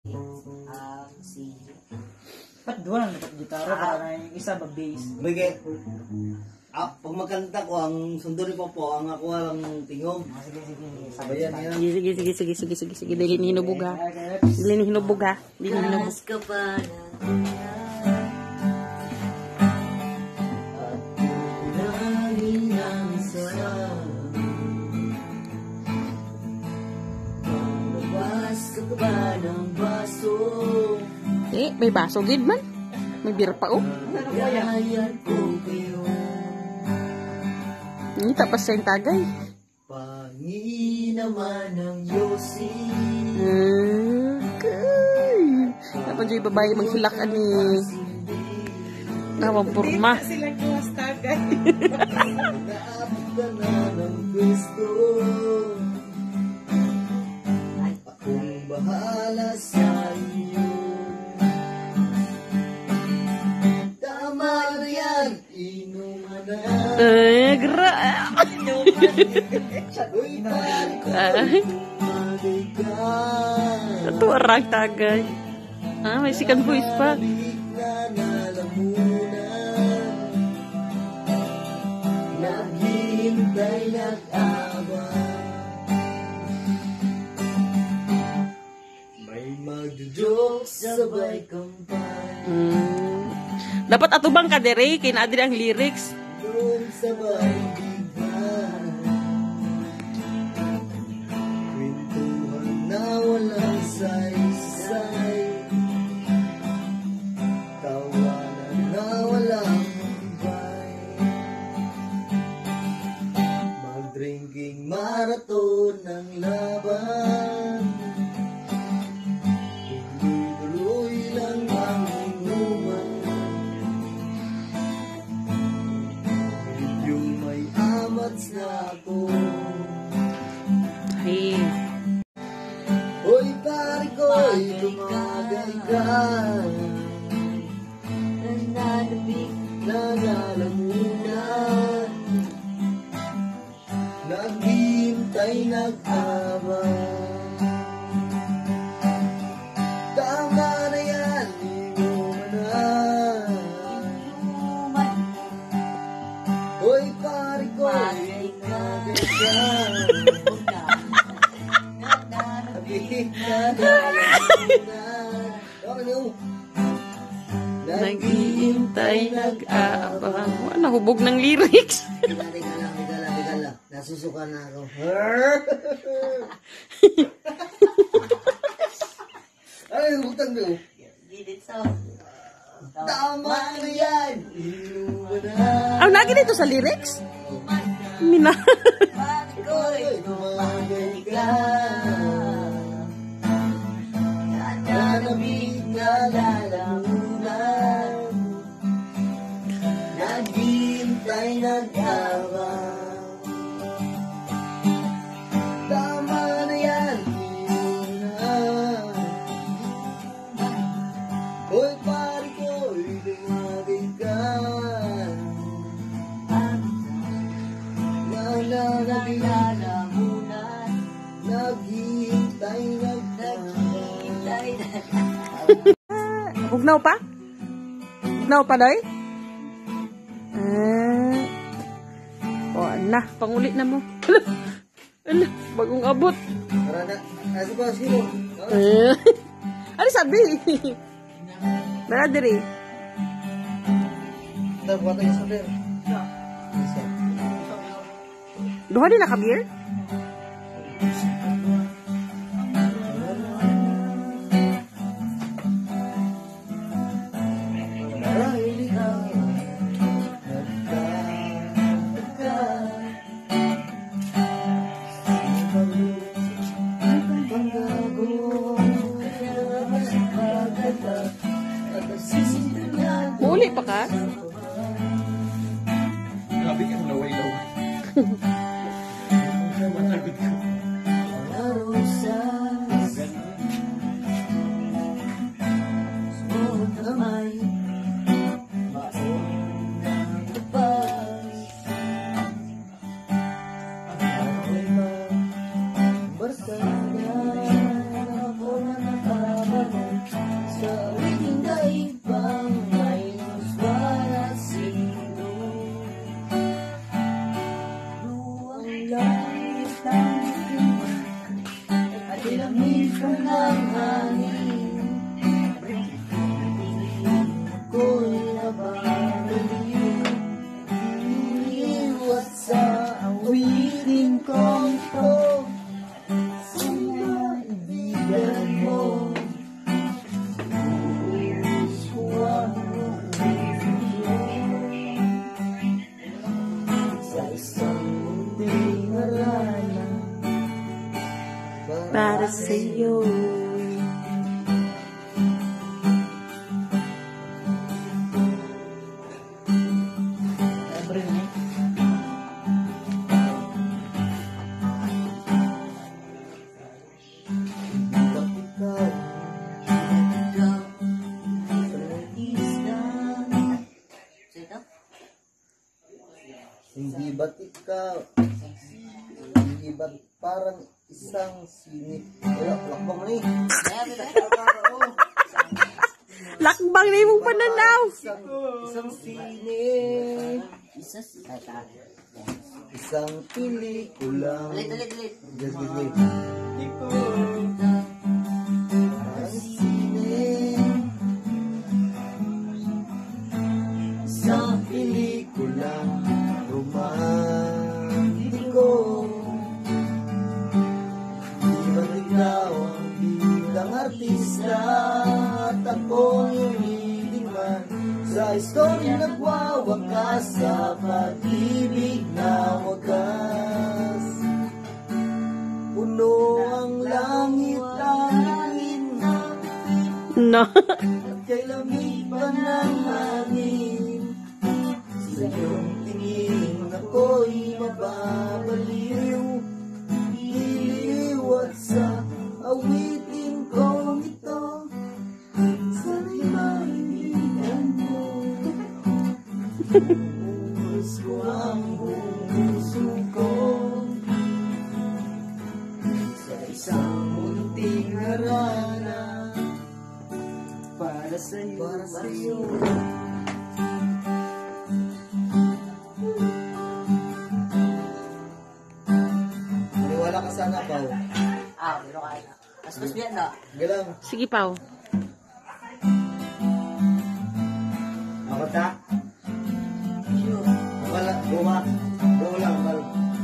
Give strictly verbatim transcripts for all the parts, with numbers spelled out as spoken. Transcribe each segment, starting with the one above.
Ah, si... Ba't dua lang dapat gitara para na yung isa ba bass? Bigay. Ah, pag magkanta ko, ang sundo ni Popo, ang ako lang tingom. Ah, sige, sige. Sabayan yan. Sige, sige, sige, sige, sige, sige, sige. Dili ni hinubog ha. Dili ni hinubog ha. Dili ni hinubog. Kas ka ba na at kulangin ang sarap? Lumabas ka ba ng baso? Eh, may baso gid man. May beer pa oh. Gayan ko kayo. Ini tapos sa yung tagay. Pangin naman ng Yosi. Okay. Tapos yung babae maghilak ani. Nawang purma. Sila gawas tagay. Naabot ka na ng gusto. Akong bahala sa iyo. Tama na yan, inuman na. Eh, gra. Uy, pari ko, Ay, tumagay ka. ito arang tagay. Ah, may second voice pa. Balik na nalamunan. Naghihintay, nag-abang. May magjo-joke sabay kampay. Hmm. Dapat atubang ka dere kay naa diri ang lyrics. Doon sabay bigay. Kwentuhan na walang saysay. Tawanan na walang hambay. Mag-drinking marathon ng laban. Tuloy-tuloy lang ang inuman. Medyo may amats na ako. Ay. Hoy pare ko, tumagay ka. Nananabik na lalamunan. Naghihintay, nag-abang. Tama na yan, inuman na. Hoy pare ko, tumagay ka. Naghihintay, nag-aabang. Wala, hubog ng lyrics. Teka, teka lang, teka lang, teka lang. Nasusuka na ako. Ay, hutang na. Tama na yan. Inuman na. Ah, nagi dito sa lyrics? Mina. Ko'y tumagay ka. Nananabig na lalamunan. Naghihintay, nag-abang. Tama na yan, inuman. Hoy pare ko, tumagay ka. Nananabig na lalamunan. Naghihintay, naghihintay. Bugnaw pa? Bugnaw pa, doy? Ah. O, na. Pangulit na mo. Ala. Ala. Bagong abot. Tara na. Kasi ba, sino? Eh. Ano sabi? Nara diri. Ito, buwan tayo sa beer. Duha din naka-beer? Marahil ikaw nagkaka. Ang panggago kaya mas maganda at nagsisindihan. Uli pa ka? Grabe ka na way daw. Matagod ka. Laro sa sumunod na kamay. Maon ng labas. Ako'y magbarkada. Ako na nakabalo. Sa awiting daigpang may musbara sino. Luwang langit ang itim at ilamig ka ng hangin. Ako'y nababaliw, iniiwas sa awiting kong ito. Sa mga ibigan mo, sa isang munting harana Para sa'yo. Libre niya. Ba't ikaw, ikaw, parang isda? Hindi ba't ikaw, hindi ba't parang isang sinip? Wala, lakbang na eh. Lakbang na yung pananaw. Isang, isang sinip. Isang pelikulang. Ulit, ulit, ulit. Just give me. Parang sinip. Isang pelikulang romantiko. Di ba't ikaw ang bidang artista at ako yung leading man sa istorya nagwawakas sa pag-ibig na wagas. Puno ang langit langit na No. at kay lamig pa ng hangin. Sa iyong tingin ako'y mababaliw, iliw at sa awitin kong ito. Sa kaibigan mo, buhos ko ang puso ko. Sa isang munting harana para sa'yo, para sa'yo. Maniwala ka sana, Pao. Ah, pero kaya. Mas mas biyan na. Galang. Sige, Pao. Ako ta? Wala, buwa. Buwa lang, bal.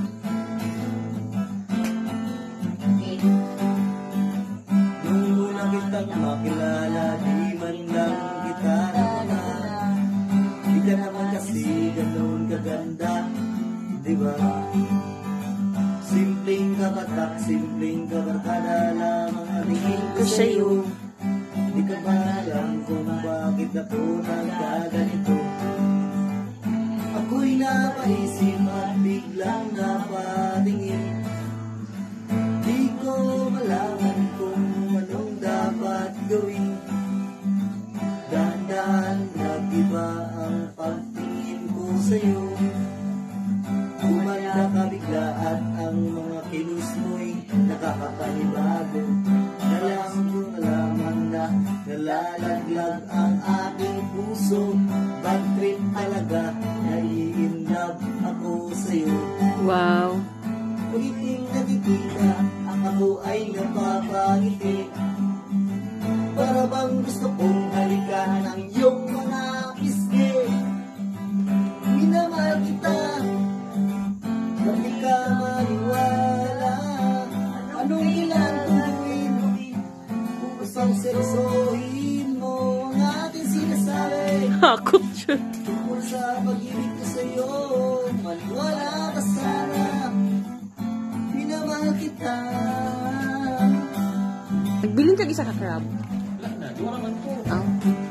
Nung una kitang makilala, di man lang kita nakilala. Di ka naman kasi ganoon kaganda, di ba? Simpleng kabatak, simpleng kabarkada lamang ang tingin ko sa'yo. Di ka ba alam kung bakit ako nagkaganito? Ako'y napaisip at biglang napatingin. Di ko malaman kung anong dapat gawin. Dahan-dahan nag-iba ang pagtingin ko sa'yo. Umanda ka bigla at ang mga kilos mo'y nakakapanibago. Nalang kong alaman na nalalaglag ang aking puso. Bad trip talaga, nai-inlove ako sa'yo. Wow. Pagiting nakikita, ako ay napapangiti. Para bang gusto kong halikan ang iyong mga pisngi. Minamahal kita, ba't di ka maniwala? Anong kailangan gawin upang seryosohin mo ang ating sinasabi? Hakot yun. Tungkol sa pag-ibig ko sa'yo, maniwala ka sana. Minamahal kita. Nagbilin ka isa ka crab. Wala na. Di naman po. Oh.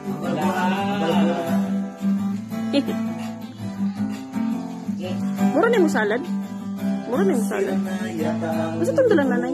Mura na yung salad? Mura na yung salad. Basta itong dalang nanay.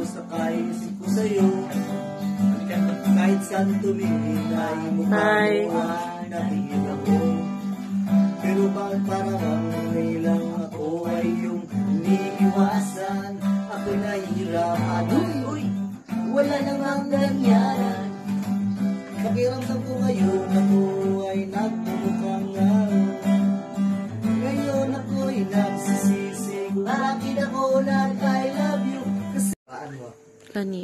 Kahit saan tumingin ay mukha Hi. mo ay natingin ako. Pero bakit parang lang ako ay yung iniiwasan. Ako nahihirapan. Uy, uy, wala namang ganyan. Pakiramdam ko ngayon ako ay nagmumukhang ngaro. Ngayon ako'y nagsisisi, bakit ako nag I love you? Kasi paano mo? Kani.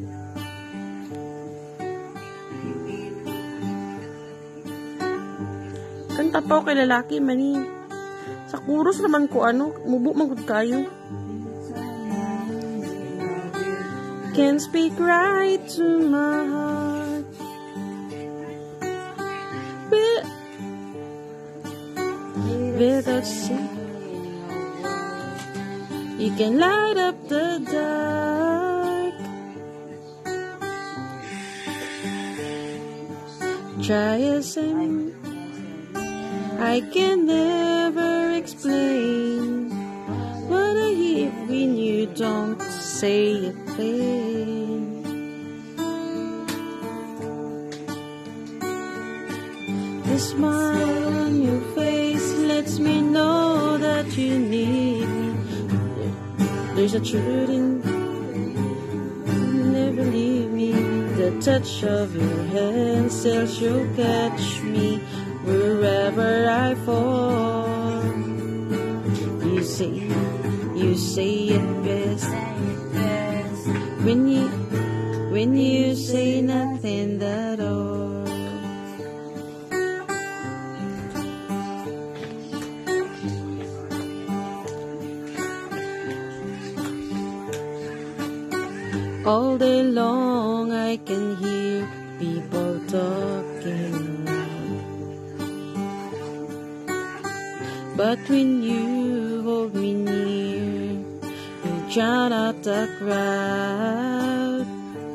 Kanta pa kay lalaki mani. Sa chorus naman ko ano, mubo man gud kayo. Can speak right to my heart. But without saying, you can light up the dark. Try as I I can never explain what I hear when you don't say it plain. The smile on your face lets me know that you need me. There's a truth in never leave me. The touch of your hand says you'll catch me wherever I fall. You say, you say it best when you, when you say nothing at all. All day long I can hear people talking around, but when you hold me near, you drown out the crowd.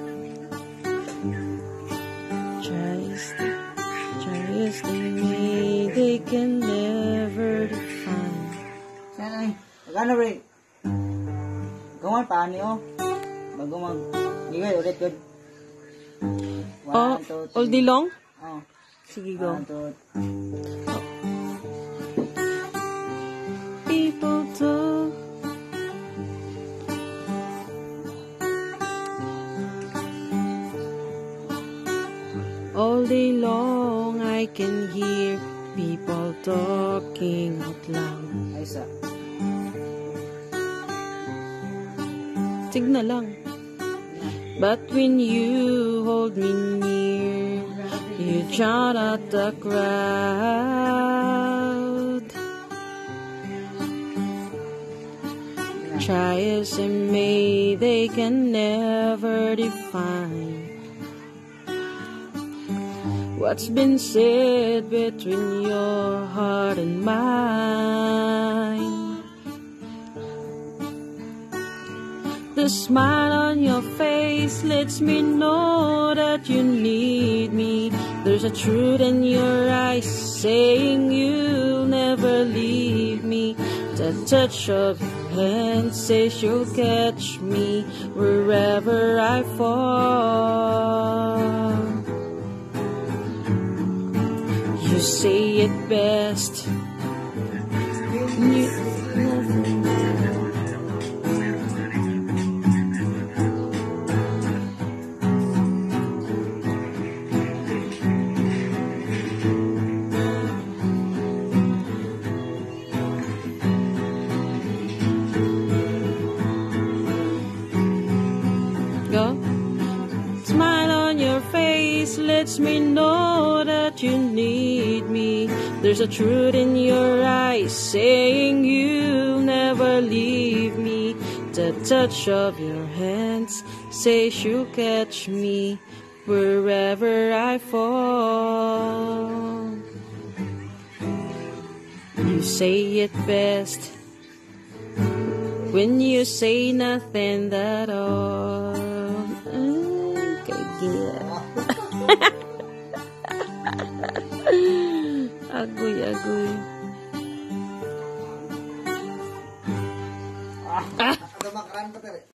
Try stay, try stay me, they can never define. Sana, magano rin? Gawan pa niyo. Bago mag, gigay ulit good. Oh, One, two, all three. day long? Oh, Sige, go. one, two, People talk. All day long I can hear people talking out loud. ay isa. Tigna lang. But when you hold me near, you drown out the crowd. Try as they may, they can never define what's been said between your heart and mine. The smile on your face lets me know that you need me. There's a truth in your eyes saying you'll never leave me. The touch of your hand says you'll catch me wherever I fall. You say it best. You, go. Smile on your face lets me know that you need me. There's a truth in your eyes saying you'll never leave me. The touch of your hands says you'll catch me wherever I fall. You say it best when you say nothing at all. Okay, yeah. Agoy, agoy. Ada makaran pa